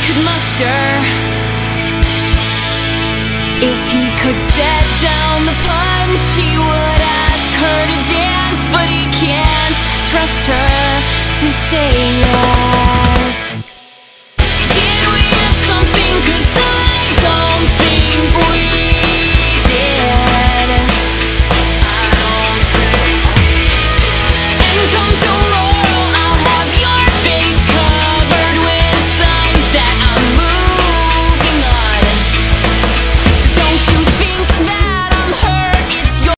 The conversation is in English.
could muster. If he could set down the punch, he would ask her to dance, but he can't trust her to say yes.